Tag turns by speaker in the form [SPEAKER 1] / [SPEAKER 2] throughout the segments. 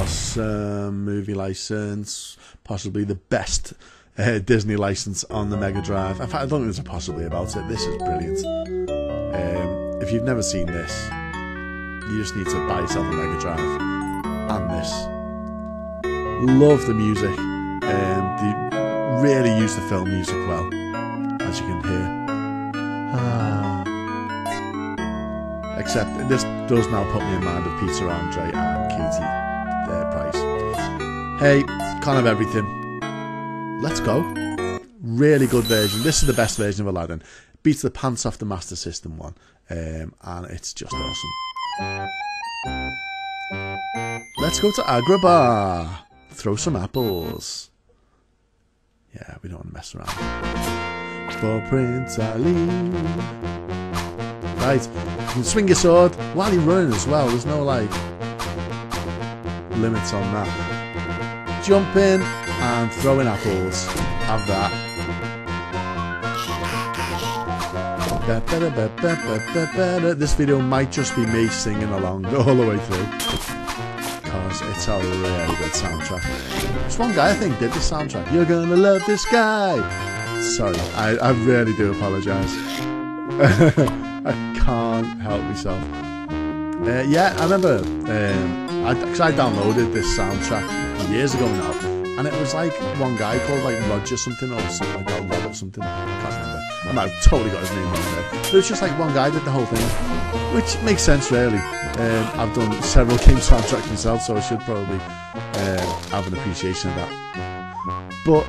[SPEAKER 1] awesome movie license, possibly the best Disney license on the Mega Drive. In fact, I don't think there's a possibly about it. This is brilliant. If you've never seen this, you just need to buy yourself a Mega Drive and this. Love the music. They really use the film music well, as you can hear. Except this does now put me in mind of Peter Andre and Katie Price. Hey, can't have everything. Let's go. Really good version. This is the best version of Aladdin. Beats the pants off the Master System one, and it's just awesome. Let's go to Agrabah. Throw some apples. Yeah, we don't want to mess around. For Prince Ali. Right, you can swing your sword while you're running as well. There's no like limits on that. Jump in and throw in apples. Have that. This video might just be me singing along all the way through, because it's a really good soundtrack. There's one guy I think did the soundtrack. You're gonna love this guy. Sorry, I really do apologise. I can't help myself. Yeah, I remember because I downloaded this soundtrack years ago now, and it was like one guy called like Roger something or something like that, Rob or something. I can't remember. I might have totally got his name wrong there. But it's just like one guy did the whole thing, which makes sense really. I've done several game soundtracks myself, so I should probably have an appreciation of that. But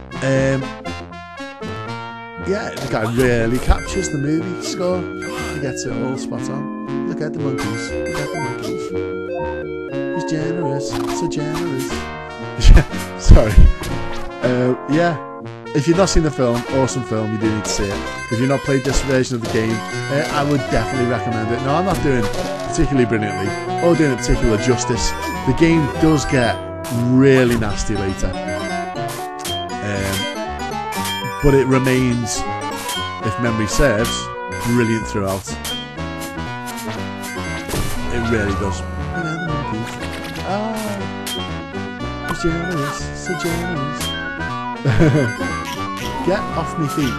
[SPEAKER 1] yeah, the guy really captures the movie score. He gets it all spot on. Look at the monkeys. Look at the monkeys. He's generous, so generous. Sorry. Yeah. If you've not seen the film, awesome film, you do need to see it. If you've not played this version of the game, I would definitely recommend it. No, I'm not doing particularly brilliantly, or doing it particular justice. The game does get really nasty later. But it remains, if memory serves, brilliant throughout. It really does. Ah, generous, so generous. Get off me feet.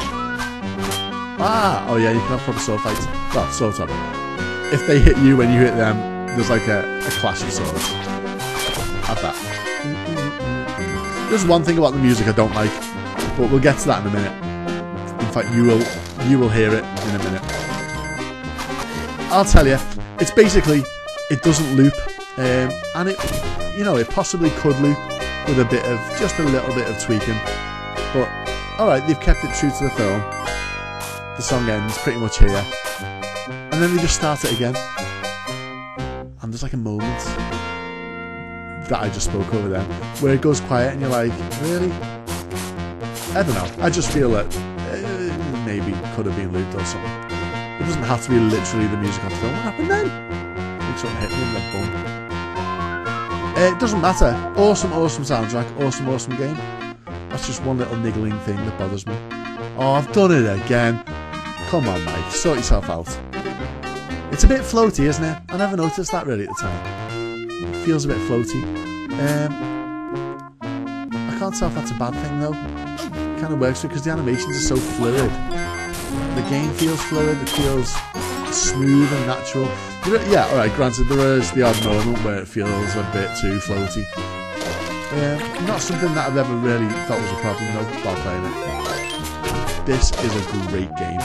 [SPEAKER 1] Ah, oh yeah, you can have proper sword fights. Well, sort of. If they hit you when you hit them, there's like a clash of swords. Have that. There's one thing about the music I don't like, but we'll get to that in a minute. In fact, you will hear it in a minute. I'll tell you, it's basically, it doesn't loop, and it, you know, it possibly could loop with just a little bit of tweaking. But alright, they've kept it true to the film. The song ends pretty much here, and then they just start it again. And there's like a moment that I just spoke over there, where it goes quiet and you're like, really? I don't know, I just feel that maybe could have been looped or something. It doesn't have to be literally the music on the film. What happened then? Like something hit me in the bum. It doesn't matter. Awesome, awesome soundtrack, awesome, awesome game. That's just one little niggling thing that bothers me. Oh, I've done it again. Come on, Mike, sort yourself out. It's a bit floaty, isn't it? I never noticed that really at the time. It feels a bit floaty. I can't tell if that's a bad thing though. It kind of works because the animations are so fluid. The game feels fluid, it feels smooth and natural. Yeah, alright, granted there is the odd moment where it feels a bit too floaty. Not something that I've ever really thought was a problem though while playing it. This is a great game.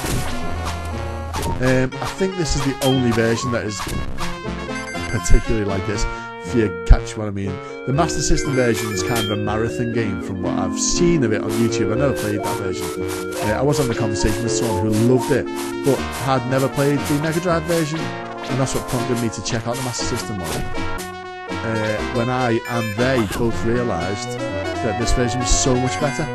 [SPEAKER 1] I think this is the only version that is particularly like this, if you catch what I mean. The Master System version is kind of a marathon game from what I've seen of it on YouTube. I never played that version. I was on the conversation with someone who loved it, but had never played the Mega Drive version, and that's what prompted me to check out the Master System one. When I and they both realised that this version was so much better.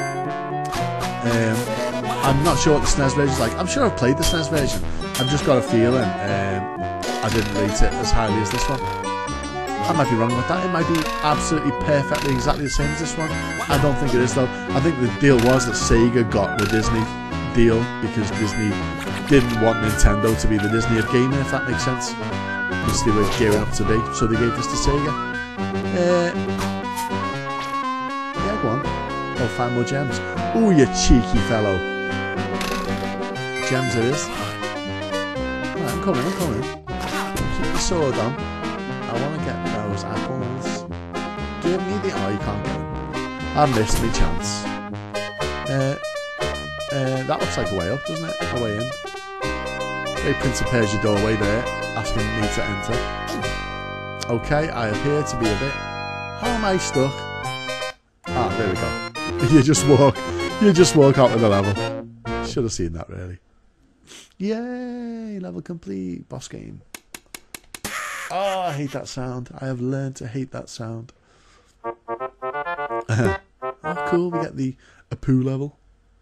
[SPEAKER 1] I'm not sure what the SNES version is like. I'm sure I've played the SNES version. I've just got a feeling I didn't rate it as highly as this one. I might be wrong with that. It might be absolutely perfectly exactly the same as this one. I don't think it is though. I think the deal was that Sega got the Disney deal because Disney didn't want Nintendo to be the Disney of gaming, if that makes sense. Which they were gearing up to be, so they gave this to Sega. Yeah, go on. Oh, find more gems. Oh, you cheeky fellow. Gems it is. Alright, I'm coming, I'm coming. Keep the sword on. I want to get those apples. Do you need the... Oh, you can't get them. I missed my chance. That looks like a way up, doesn't it? A way in. Hey, Prince of Persia doorway there, asking me to enter. Okay, I appear to be a bit... How am I stuck? Ah, there we go. You just walk out of the level. Should have seen that, really. Yay! Level complete. Boss game. Oh, I hate that sound. I have learned to hate that sound. Oh, cool. We get the Apu level.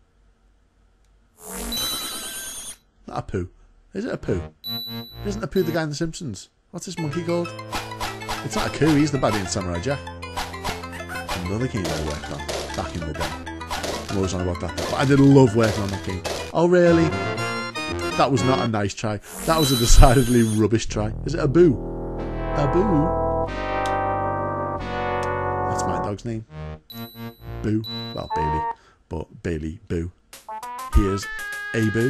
[SPEAKER 1] Not Apu. Is it Apu? Isn't Apu the guy in The Simpsons? What's this monkey called? It's not Aku. He's the baddie in Samurai Jack. Another game I worked on back in the day. I'm always on about that. But I did love working on that game. Oh, really? That was not a nice try. That was a decidedly rubbish try. Is it Abu? Abu? That's my dog's name. Boo. Well, Bailey. But Bailey Boo. Here's Abu.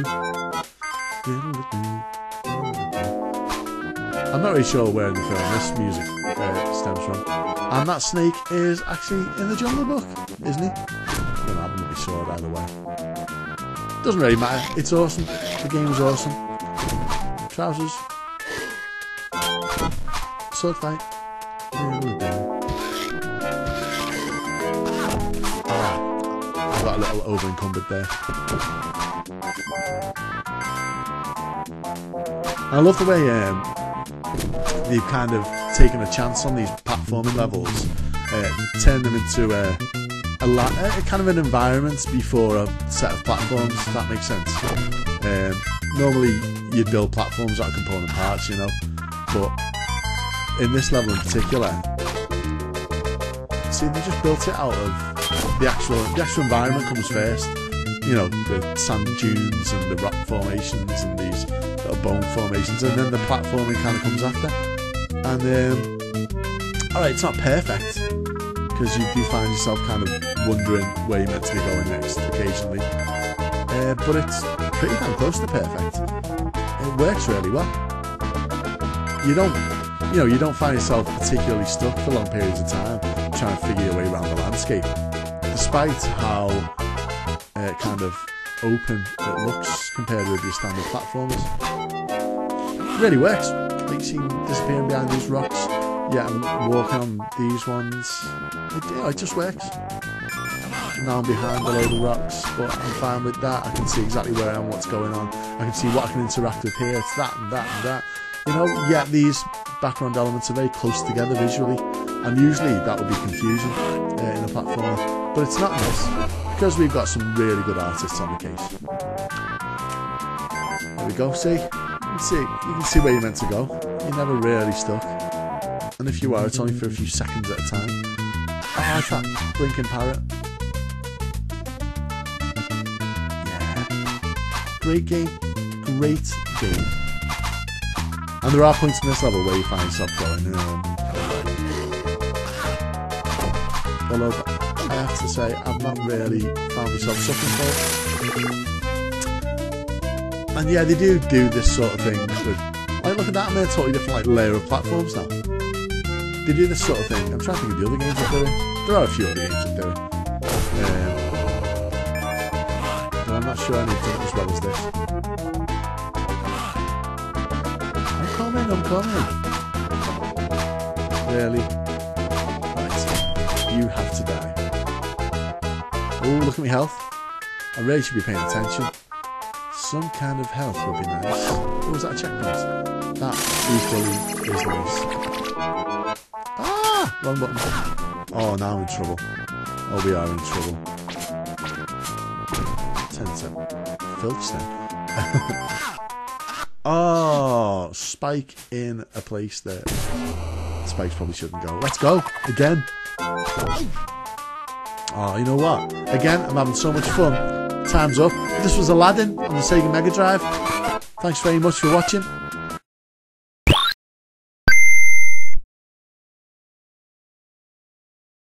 [SPEAKER 1] I'm not really sure where in the film this music stems from. And that snake is actually in the Jungle Book, isn't he? I'm not really sure either way. Doesn't really matter. It's awesome. The game is awesome. Trousers. Sword fight. I got a little over encumbered there. I love the way they've kind of taken a chance on these platforming levels, turn them into a kind of an environment before a set of platforms, if that makes sense. Normally you'd build platforms out of component parts, you know, but in this level in particular, see, they just built it out of the actual environment comes first. You know, the sand dunes and the rock formations and these little bone formations, and then the platforming kind of comes after. And alright, it's not perfect, because you do find yourself kind of wondering where you're meant to be going next occasionally, but it's pretty damn close to perfect. It works really well. You don't find yourself particularly stuck for long periods of time trying to figure your way around the landscape, despite how kind of open it looks compared with your standard platformers. It really works. Like, you see him disappearing behind these rocks. Yeah, I'm walking on these ones. It just works. Now I'm behind a load of rocks, but I'm fine with that. I can see exactly where I am, what's going on. I can see what I can interact with here. It's that and that and that. You know, yeah, these background elements are very close together visually, and usually that would be confusing in a platformer, but it's not in this, because we've got some really good artists on the case. There we go. See, you can see where you're meant to go. You're never really stuck, and if you are, it's only for a few seconds at a time. Oh, I like that blinking parrot. Yeah, great game, great game. And there are points in this level where you find yourself going, although I have to say, I've not really found myself suffering for it. And yeah, they do this sort of thing with, like, look at that, I'm in a totally different layer of platforms now. They do this sort of thing. I'm trying to think of the other games they're doing. There are a few other games they're doing. But I'm not sure anything as well as this. I'm coming. Really? Right. You have to die. Oh, look at my health. I really should be paying attention. Some kind of health would be nice. Oh, was that a checkpoint? That equally is nice. Ah! Wrong button. Oh, now I'm in trouble. Oh, we are in trouble. Turns out. Filchstone. Oh, spike in a place there. Spikes probably shouldn't go. Let's go again. Oh, you know what? Again, I'm having so much fun. Time's up. This was Aladdin on the Sega Mega Drive. Thanks very much for watching.